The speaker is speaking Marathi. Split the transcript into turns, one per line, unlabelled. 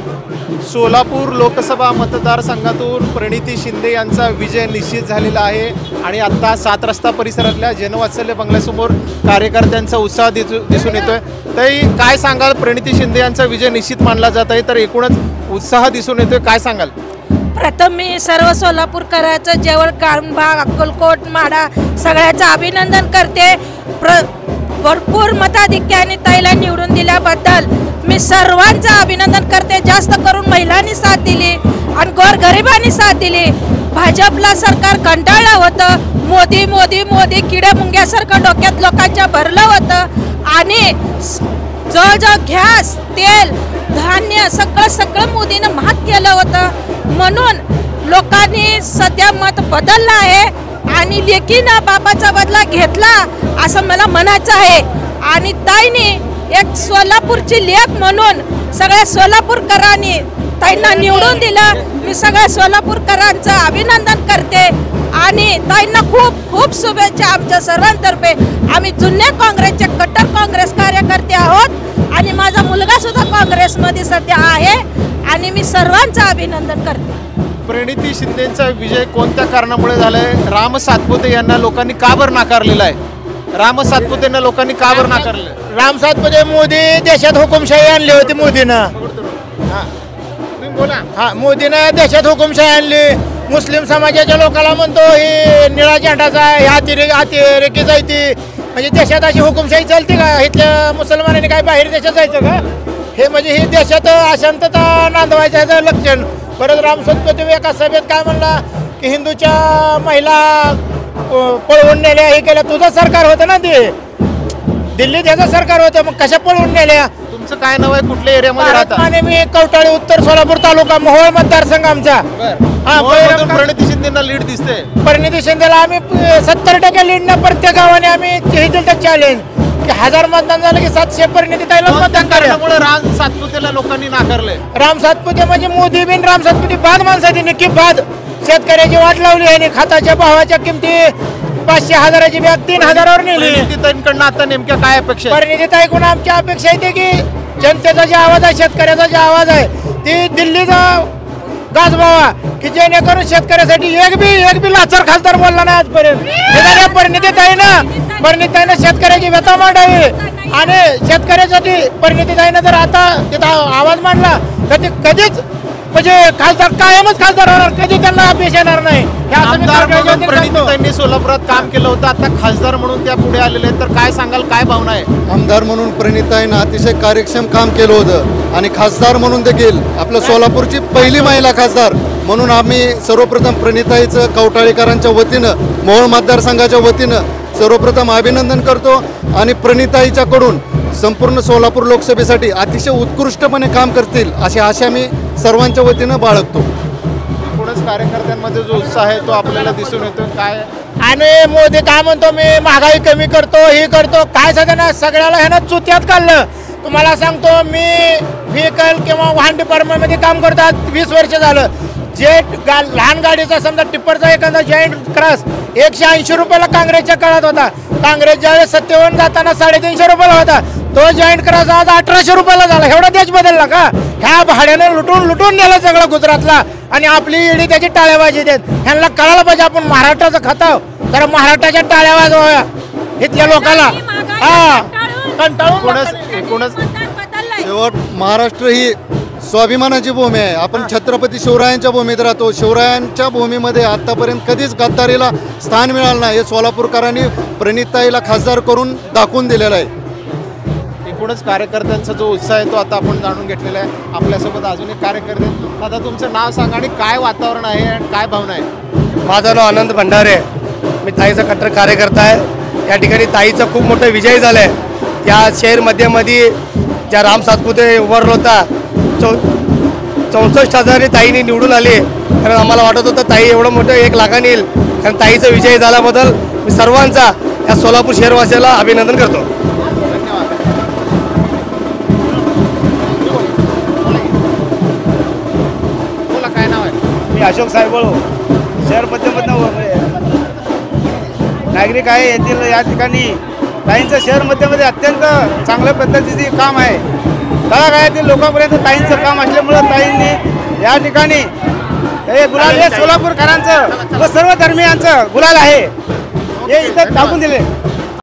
सोलापूर लोकसभा मतदारसंघातून प्रणिती शिंदे यांचा विजय निश्चित झालेला आहे आणि आता 7 रस्ता परिसरातल्या जनवात्सल्य बंगल्यासमोर कार्यकर्त्यांचा उत्साह दिसून येतोय। तरी काय सांगाल, प्रणिती शिंदे यांचा विजय निश्चित मानला जात आहे तर एकूणच उत्साह दिसून येतोय, काय सांगाल?
प्रथम मी सर्व सोलापूरकरांचं जेवळ कानबाग अक्कलकोट माढा सगळ्याचं अभिनंदन करते। भरपूर मताधिक्याने ताईला निवडून दिल्याबद्दल मी सर्वांचं अभिनंदन करते। जास्त करून महिलांनी साथ दिली आणि गोरगरिबांनी साथ दिली। भाजपला सरकार कंटाळलं होतं, मोदी मोदी मोदी किड्या मुंग्यासारखं डोक्यात लोकांच्या भरलं होतं आणि जवळजवळ गॅस तेल धान्य सगळं मोदीनं महाग केलं होतं। म्हणून लोकांनी सध्या मत बदललं आहे आणि लेकीनं बापाचा बदला घेतला असं मला म्हणायचं आहे। आणि ताईने एक सोलापूरची लेक म्हणून सगळ्या सोलापूरकरांनी ताईंना निवडून दिलं। मी सगळ्या सोलापूरकरांचं अभिनंदन करते आणि ताईंना खूप खूप शुभेच्छा आमच्या सर्वांतर्फे। आम्ही जुन्या काँग्रेसचे कट्टर काँग्रेस कार्यकर्ते आहोत आणि माझा मुलगा सुद्धा काँग्रेसमध्ये सध्या आहे आणि मी सर्वांचं अभिनंदन करते।
प्रणिती शिंदेचा विजय कोणत्या कारणामुळे झालाय? राम सातपुते यांना लोकांनी का बरं नाकारलेला आहे? राम सातपुतेंना लोकांनी का बरं नाकारलं?
राम सातपुते मोदी देशात हुकुमशाही आणली होती मोदीनं। मोदीनं देशात हुकुमशाही आणली। मुस्लिम समाजाच्या लोकांना म्हणतो ही निळा झेंडाचा आहे, अतिरेकी जायती, म्हणजे देशात अशी हुकुमशाही चालते का? इथल्या मुसलमानांनी काय बाहेर देशात जायचं का? हे म्हणजे हे देशात अशांतता नांदवायचं लक्षण। परत राम सातपुते एका सभेत काय म्हणला की हिंदूच्या महिला पळवून नेल्या, हे केल्या। तुझं सरकार होतं ना, ते दिल्लीत ह्याचं सरकार होतं, मग कशा पळवून नेल्या?
तुमचं काय नाव आहे, कुठल्या एरियामध्ये राहता?
आणि मी कवटाळी उत्तर सोलापूर तालुका मोहोळ मतदारसंघ आमचा।
प्रणिती शिंदेना लीड दिसते।
प्रणिती शिंदेला आम्ही 70% लीडनं प्रत्येक गावाने आम्ही हे दिलं चॅलेंज की 1000 मतदान झालं की 700 प्रणिती ताईला मतदान
करण्यामुळे राम सातपुतेला लोकांनी नाकारले।
राम सातपुते म्हणजे मोदी बिन राम सातपुते बाद माणसाची नक्की बाद। शेतकऱ्याची वाट लावली आहे, खताच्या भावाच्या किमती 500-1000ची बॅग 3000वर नेली।
प्रणितीताईंकडनं आता नेमक्या काय अपेक्षा?
प्रणितीताईकडून आमची अपेक्षा येते की जनतेचा जे आवाज आहे, शेतकऱ्याचा जे आवाज आहे, ती दिल्लीचा गाजवावा की जेणेकरून शेतकऱ्यासाठी एक बी लाचार खासदार बोलला नाही आजपर्यंत। प्रणितीताईनं शेतकऱ्याची व्यथा मांडावी आणि शेतकऱ्यासाठी प्रणितीताईनं जर आता तिथं आवाज मांडला तर ते कधीच म्हणजे खासदार कायमच खासदार होणार, कधी त्यांना अपेक्षा येणार नाही।
प्रणितीताईंनी सोलापुरात काम केलं होतं, आता खासदार म्हणून त्या पुढे आलेले आहेत, तर काय सांगाल, काय भावना आहे?
आमदार म्हणून प्रणितीताईंनी अतिशय कार्यक्षम काम केलं होतं आणि खासदार म्हणून देखील आपल्या सोलापूरची पहिली महिला खासदार म्हणून आम्ही सर्वप्रथम प्रणितीताईचं कवटाळीकरांच्या वतीनं मोहोळ मतदारसंघाच्या वतीनं सर्वप्रथम अभिनंदन करतो आणि प्रणितीताईच्याकडून संपूर्ण सोलापूर लोकसभेसाठी अतिशय उत्कृष्टपणे काम करतील अशी आशा मी सर्वांच्या वतीनं बाळगतो।
एकूणच कार्यकर्त्यांमध्ये जो उत्साह आहे तो आपल्याला दिसून येतो। काय
आणि मोदी काय म्हणतो, मी महागाई कमी करतो, हे करतो, काय सगळ्यांना सगळ्याला ह्यानं चुत्यात काढलं। तुम्हाला सांगतो, मी व्हेकल किंवा वाहन डिपार्टमेंटमध्ये काम करतो, आज 20 वर्ष झालं। जे लहान गाडीचा समजा टिप्परचा एखादा जॉईंट क्रॉस 180 रुपयाला काँग्रेसच्या काळात होता। काँग्रेस ज्यावेळेस सत्तेवर जाताना 350 रुपयाला होता, तो जॉईंट क्रॉस आज 1800 रुपयाला झाला। एवढा देश बदलला का? ह्या भाड्याने लुटून नेला सगळं गुजरातला आणि आपली ईडी त्याची टाळ्याबाजी देत। ह्यांना कळायला पाहिजे आपण महाराष्ट्राचं खाताव, तर महाराष्ट्राच्या टाळ्या वाजवा इथल्या लोकांना।
एकूणच
शेवट महाराष्ट्र ही स्वाभिमानाची भूमी आहे। आपण छत्रपती शिवरायांच्या भूमीत राहतो। शिवरायांच्या भूमीमध्ये आतापर्यंत कधीच गद्दारीला स्थान मिळालं नाही, हे सोलापूरकरांनी प्रणितीताईला खासदार करून दाखवून दिलेलं आहे।
एकूणच कार्यकर्त्यांचा जो उत्साह आहे तो आता आपण जाणून घेतलेला आहे। आपल्यासोबत अजून एक कार्यकर्ते, आता तुमचं नाव सांगा आणि काय वातावरण आहे आणि काय भावना आहे?
माझं नाव आनंद भंडारे, मी ताईचा कट्टर कार्यकर्ता आहे। या ठिकाणी ताईचा खूप मोठा विजय झाला आहे। या शहर मध्यमध्ये ज्या राम सातपुते उभारला होता 64,000 ताईने निवडून आले, कारण आम्हाला वाटत होतं ताई एवढं मोठं 1 लाखाने येईल, कारण ताईचा विजय झाल्याबद्दल मी सर्वांचा या सोलापूर शहरवासियाला अभिनंदन करतो।
मी अशोक साहेब शहर मध्यमधनं नागरिक आहे। येथील या ठिकाणी ताईंचं शहर मध्यमध्ये अत्यंत चांगल्या पद्धतीचे काम आहे। तळागाळातील लोकांपर्यंत ताईंचं काम असल्यामुळं ताईंनी या ठिकाणी हे गुलाल हे सोलापूरकरांचं व सर्व धर्मियांचं गुलाल आहे हे इथं टाकून दिले.